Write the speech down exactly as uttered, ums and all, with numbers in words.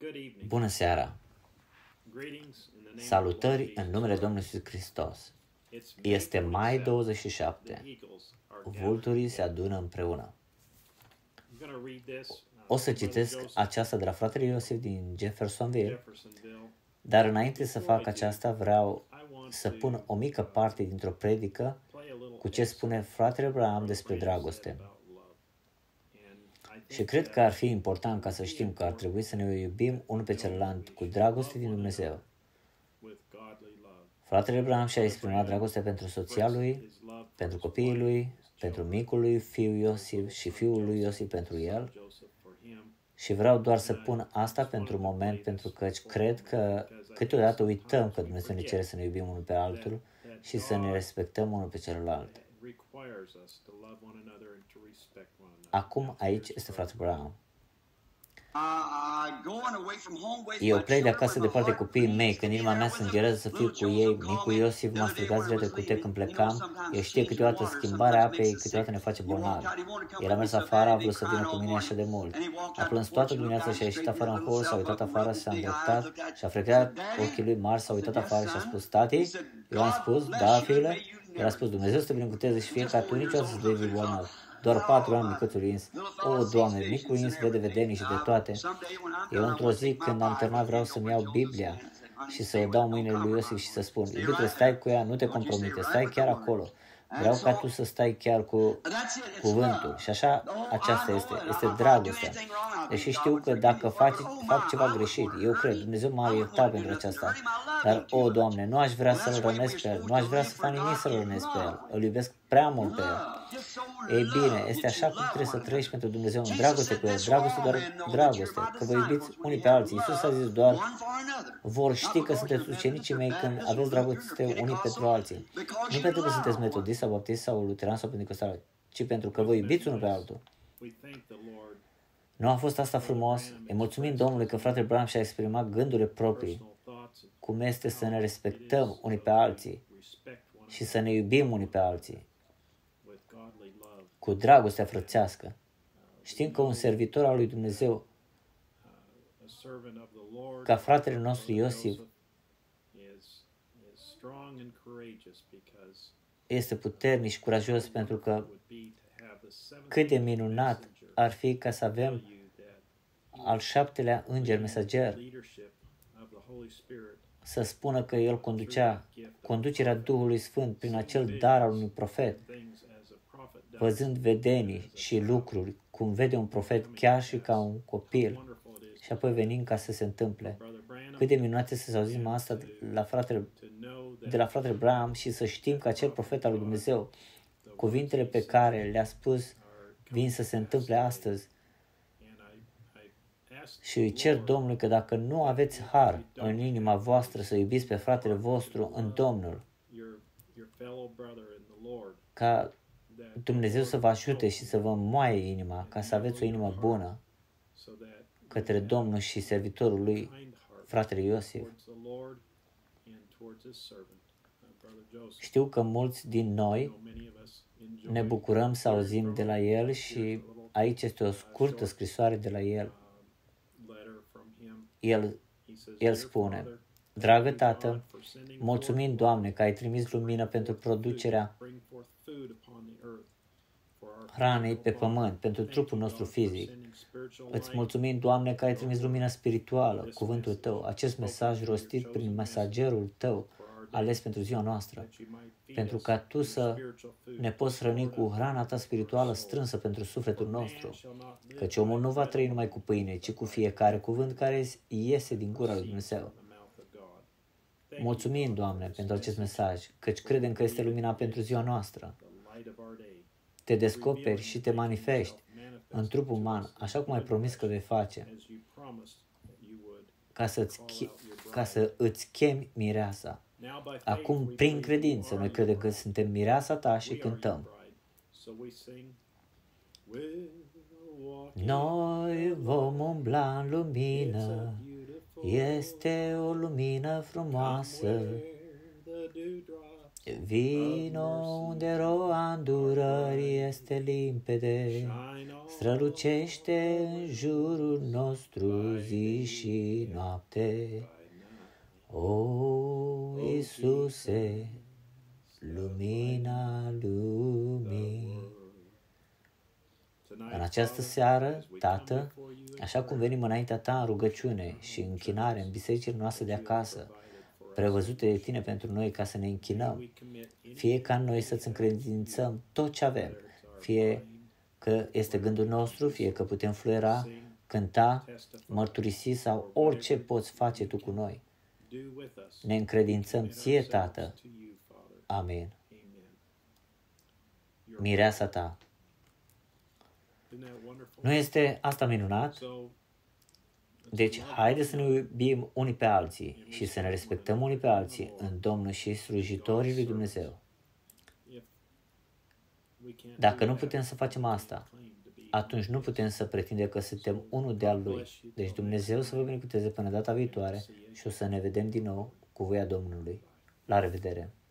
Bună seara! Salutări în numele Domnului Iisus Hristos. Este mai douăzeci și șapte. Vulturii se adună împreună. O să citesc aceasta de la fratele Iosif din Jeffersonville, dar înainte să fac aceasta vreau să pun o mică parte dintr-o predică cu ce spune fratele Branham despre dragoste. Și cred că ar fi important ca să știm că ar trebui să ne iubim unul pe celălalt cu dragoste din Dumnezeu. Fratele Branham și-a exprimat dragoste pentru soția lui, pentru copiii lui, pentru micul lui fiu Iosif și fiul lui Iosif pentru el. Și vreau doar să pun asta pentru un moment, pentru că cred că câteodată uităm că Dumnezeu ne cere să ne iubim unul pe altul și să ne respectăm unul pe celălalt. Acum aici este fratele Branham. Eu plec de acasă departe de copiii mei, când inima mea sângerează să fiu cu ei. Micul Iosif m-a strigat zilele trecute când plecam. El știe câteodată schimbarea apei, câteodată ne face bolnavi. El a mers afară, a vrut să vină cu mine așa de mult. A plâns toată dimineața și a ieșit afară în hol, s-a uitat afară, s-a îndreptat și a frecat ochii lui mari, s-a uitat afară și a spus: "Tati?" Eu am spus: "Da, fiule." El a spus: "Dumnezeu să te binecuvânteze și fie ca tu niciodată să devii bolnav." Doar patru ani, micuțul Ins. O, Doamne, micul Ins vede vedenii și de toate. Eu într-o zi, când am terminat, vreau să-mi iau Biblia și să o dau mâinile lui Iosif și să spun: "Iubitule, stai cu ea, nu te compromite, stai chiar acolo. Vreau ca tu să stai chiar cu cuvântul." Și așa, aceasta este, este dragostea. Deși știu că dacă fac, fac ceva greșit, eu cred, Dumnezeu m-a iertat pentru aceasta. Dar, o, Doamne, nu aș vrea să-L rănesc pe El, nu aș vrea să fac nimic să-L rănesc pe El. Îl iubesc prea mult pe El. Ei bine, este așa cum trebuie să trăiești pentru Dumnezeu în dragoste cu El, dragoste doar dragoste, că vă iubiți unii pe alții. Iisus a zis doar: "Vor ști că sunteți ucenicii mei când aveți dragoste unii pentru alții." Nu pentru că sunteți metodist sau baptist sau luteran sau pentecostal, ci pentru că vă iubiți unul pe altul. Nu a fost asta frumos? Îi mulțumim Domnului că fratele Branham și-a exprimat gândurile proprii, cum este să ne respectăm unii pe alții și să ne iubim unii pe alții cu dragostea frățească. Știm că un servitor al lui Dumnezeu, ca fratele nostru Iosif, este puternic și curajos, pentru că cât de minunat ar fi ca să avem al șaptelea înger mesager să spună că el conducea conducerea Duhului Sfânt prin acel dar al unui profet, văzând vedenii și lucruri, cum vede un profet chiar și ca un copil, și apoi venind ca să se întâmple. Cât de minunat este să auzim asta de la fratele, de la fratele Branham și să știm că acel profet al lui Dumnezeu, cuvintele pe care le-a spus, vin să se întâmple astăzi. Și îi cer Domnului că dacă nu aveți har în inima voastră să iubiți pe fratele vostru în Domnul, ca Dumnezeu să vă ajute și să vă înmoaie inima, ca să aveți o inimă bună către Domnul și servitorul lui, fratele Iosif. Știu că mulți din noi ne bucurăm să auzim de la el și aici este o scurtă scrisoare de la el. El, el spune: "Dragă Tată, mulțumim, Doamne, că ai trimis lumină pentru producerea hranei pe pământ, pentru trupul nostru fizic. Îți mulțumim, Doamne, că ai trimis lumină spirituală, cuvântul Tău, acest mesaj rostit prin mesagerul Tău, ales pentru ziua noastră, pentru ca Tu să ne poți hrăni cu hrana Ta spirituală strânsă pentru sufletul nostru, căci omul nu va trăi numai cu pâine, ci cu fiecare cuvânt care iese din gura lui Dumnezeu. Mulțumim, Doamne, pentru acest mesaj, căci credem că este lumina pentru ziua noastră. Te descoperi și te manifesti în trup uman, așa cum ai promis că vei face, ca, să-ți, ca să îți chemi mireasa. Acum, prin credință, noi credem că suntem mireasa Ta și cântăm: "Noi vom umbla în lumină, este o lumină frumoasă, Vino unde roa îndurării este limpede, strălucește în jurul nostru zi și noapte. O, Iisuse, lumina lumii. În această seară, Tată, așa cum venim înaintea Ta în rugăciune și închinare în bisericile noastre de acasă, prevăzute de Tine pentru noi ca să ne închinăm, fie ca noi să-ți încredințăm tot ce avem, fie că este gândul nostru, fie că putem fluiera, cânta, mărturisi sau orice poți face Tu cu noi. Ne încredințăm Ție, Tată. Amin. Mireasa Ta. Nu este asta minunat? Deci, haide să ne iubim unii pe alții și să ne respectăm unii pe alții în Domnul și slujitorii lui Dumnezeu. Dacă nu putem să facem asta, atunci nu putem să pretindem că suntem unul de-al Lui. Deci Dumnezeu să vă binecuvânteze până data viitoare și o să ne vedem din nou cu voia Domnului. La revedere!